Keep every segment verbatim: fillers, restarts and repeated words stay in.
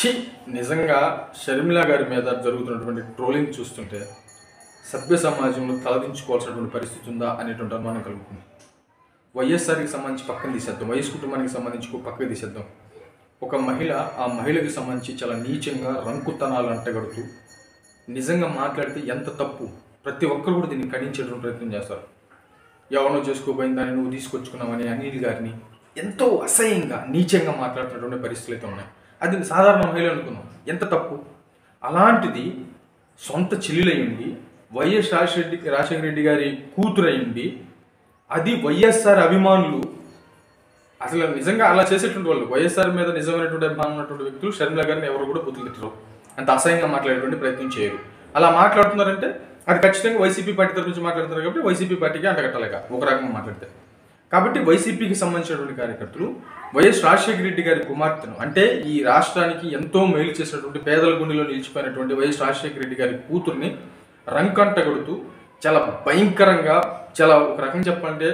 ఛీ! నిజంగా షర్మిల గారి మీద జరుగుతున్నటువంటి ట్రోలింగ్ చూస్తుంటే సభ్య సమాజంలో తలదించుకోవాల్సినటువంటి పరిస్థితి ఉందా అనేటువంటి అనుమానం కలుగుతుంది. వైఎస్ఆర్కి సంబంధించి పక్కన తీసేద్దాం, వైఎస్ కుటుంబానికి సంబంధించి పక్కకు తీసేద్దాం. ఒక మహిళ ఆ మహిళకి సంబంధించి చాలా నీచంగా రంకుతనాలు అంటగడుతూ నిజంగా మాట్లాడితే ఎంత తప్పు, ప్రతి ఒక్కరు కూడా దీన్ని ఖండించేటువంటి ప్రయత్నం చేస్తారు. ఎవరినో చేసుకోబోయిన దాన్ని నువ్వు తీసుకొచ్చుకున్నావని అనిల్ గారిని ఎంతో అసహ్యంగా నీచంగా మాట్లాడుతున్నటువంటి పరిస్థితులు అయితే ఉన్నాయి. అది సాధారణ మహిళ అనుకున్నాం, ఎంత తప్పు. అలాంటిది సొంత చెల్లెలయ్యండి, వైఎస్ రాజశేఖర రాజశేఖర రెడ్డి గారి కూతురయ్యండి, అది వైఎస్ఆర్ అభిమానులు. అసలు నిజంగా అలా చేసేటువంటి వాళ్ళు, వైఎస్ఆర్ మీద నిజమైనటువంటి అభిమానం ఉన్నటువంటి వ్యక్తులు షర్మిల గారిని ఎవరు కూడా బుద్ధులు తిట్టరు, అంత అసహ్యంగా మాట్లాడేటువంటి ప్రయత్నం చేయరు. అలా మాట్లాడుతున్నారంటే అది ఖచ్చితంగా వైసీపీ పార్టీ తరఫు నుంచి మాట్లాడుతున్నారు కాబట్టి వైసీపీ పార్టీకి అంటగట్టలేక ఒక రకంగా మాట్లాడితే. కాబట్టి వైసీపీకి సంబంధించినటువంటి కార్యకర్తలు వైఎస్ రాజశేఖర రెడ్డి గారి కుమార్తెను, అంటే ఈ రాష్ట్రానికి ఎంతో మేలు చేసినటువంటి పేదల గుండెలో నిలిచిపోయినటువంటి వైఎస్ రాజశేఖర రెడ్డి గారి కూతుర్ని రంకంటగొడుతూ చాలా భయంకరంగా, చాలా ఒక రకంగా చెప్పాలంటే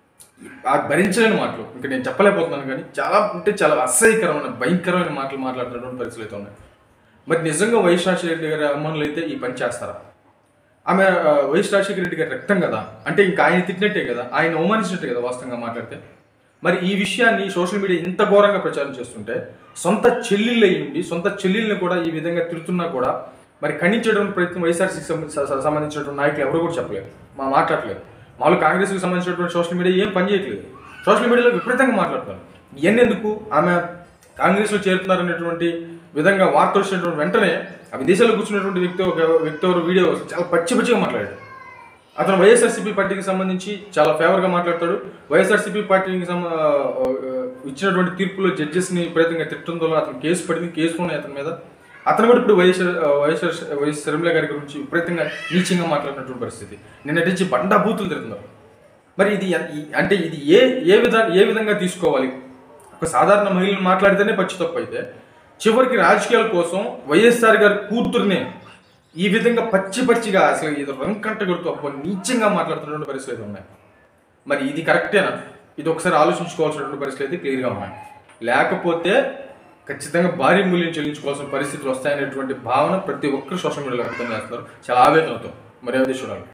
ఆ భరించలేని మాటలు, ఇంకా నేను చెప్పలేకపోతున్నాను కానీ చాలా అంటే చాలా అసహ్యకరమైన భయంకరమైన మాటలు మాట్లాడుతున్నటువంటి పరిస్థితులు అయితే ఉన్నాయి. మరి నిజంగా వైఎస్ రాజశేఖర రెడ్డి గారి అభిమానులు అయితే ఈ పని చేస్తారా? ఆమె వైఎస్ రాజశేఖర రెడ్డి గారి రక్తం కదా, అంటే ఇంకా ఆయన తిట్టినట్టే కదా, ఆయన అవమానించినట్టే కదా వాస్తవంగా మాట్లాడితే. మరి ఈ విషయాన్ని సోషల్ మీడియా ఇంత ఘోరంగా ప్రచారం చేస్తుంటే సొంత చెల్లెళ్ళు అయ్యింది, సొంత చెల్లెళ్ళని కూడా ఈ విధంగా తిడుతున్నా కూడా మరి ఖండించేటువంటి ప్రయత్నం వైఎస్ఆర్సీకి సంబంధించినటువంటి నాయకులు ఎవరు కూడా చెప్పలేదు, మా మాట్లాడలేదు. మామూలు కాంగ్రెస్కి సంబంధించినటువంటి సోషల్ మీడియా ఏం పని చేయట్లేదు, సోషల్ మీడియాలో విపరీతంగా మాట్లాడుతున్నారు. ఇవన్నీ ఎందుకు? ఆమె కాంగ్రెస్లో చేరుతున్నారనేటువంటి విధంగా వార్త వచ్చినటువంటి వెంటనే ఆ విదేశాల్లో కూర్చున్నటువంటి వ్యక్తి ఒక వ్యక్తి ఎవరు వీడియో చాలా పచ్చి పచ్చిగా మాట్లాడాడు. అతను వైఎస్ఆర్సీపీ పార్టీకి సంబంధించి చాలా ఫేవర్గా మాట్లాడతాడు. వైఎస్ఆర్సీపీ పార్టీకి ఇచ్చినటువంటి తీర్పులో జడ్జెస్ని విపరీతంగా తిట్టడంతో అతను కేసు పడింది, కేసు ఉన్నాయి అతని మీద. అతను కూడా ఇప్పుడు వైఎస్ వైఎస్ఆర్ వైఎస్ షర్మిల గారి గురించి విపరీతంగా నీచంగా మాట్లాడినటువంటి పరిస్థితి. నిన్న నుంచి బండా బూతులు తిడుతున్నారు. మరి ఇది అంటే ఇది ఏ ఏ విధంగా ఏ విధంగా తీసుకోవాలి? ఒక సాధారణ మహిళను మాట్లాడితేనే పచ్చి తప్పు అయితే, చివరికి రాజకీయాల కోసం వైఎస్ఆర్ గారి కూతుర్నే ఈ విధంగా పచ్చి పచ్చిగా అసలు ఇది రంకంట కొడుతూ అప్పుడు నీచంగా మాట్లాడుతున్నటువంటి పరిస్థితులు ఉన్నాయి. మరి ఇది కరెక్టేనా? ఇది ఒకసారి ఆలోచించుకోవాల్సినటువంటి పరిస్థితులు అయితే క్లియర్గా ఉన్నాయి. లేకపోతే ఖచ్చితంగా భారీ మూల్యం చెల్లించుకోవాల్సిన పరిస్థితులు వస్తాయనేటువంటి భావన ప్రతి ఒక్కరు సోషల్ మీడియాలో వ్యక్తం చేస్తున్నారు. చాలా ఆవేదనతో మరి అదే చూడాలి.